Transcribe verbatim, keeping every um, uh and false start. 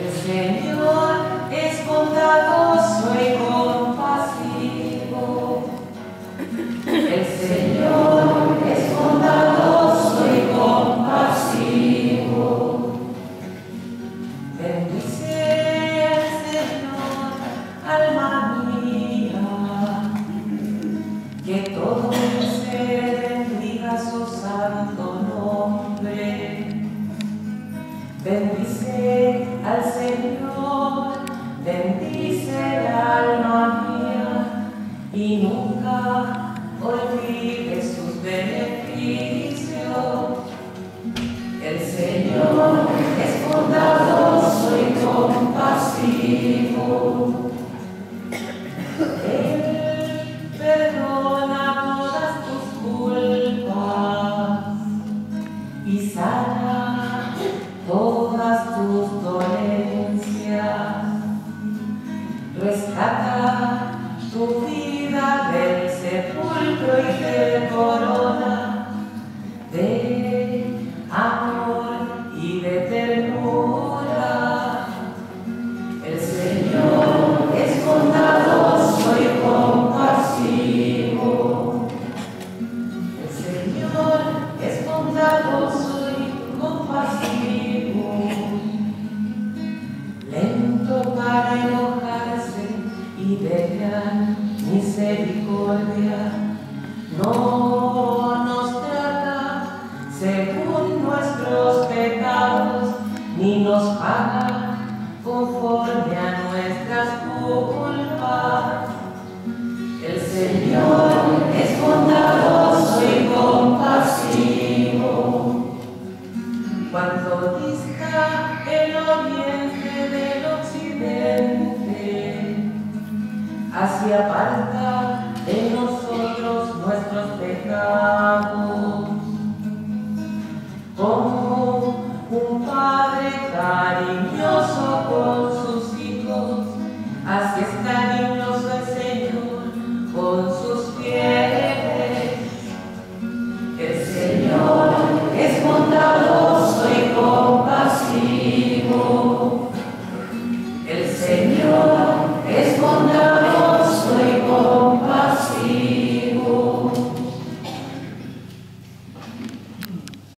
Señor es bondadoso y compasivo. El Señor es bondadoso y compasivo. Bendice al Señor, alma mía, que todo mi ser bendiga su santo nombre. Bendice al Señor, bendice el alma mía, y nunca olvide sus beneficios. El Señor es bondadoso y compasivo. Él perdona todas tus culpas y sana todas tus dolencias. Rescata tu vida del sepulcro y te corona de amor y de ternura. El Señor es bondadoso y compasivo. El Señor es bondadoso y compasivo. Lento para enojarse y de gran misericordia, no nos trata según nuestros pecados, ni nos paga conforme a nuestras culpas. El Señor es bondadoso y compasivo. Cuando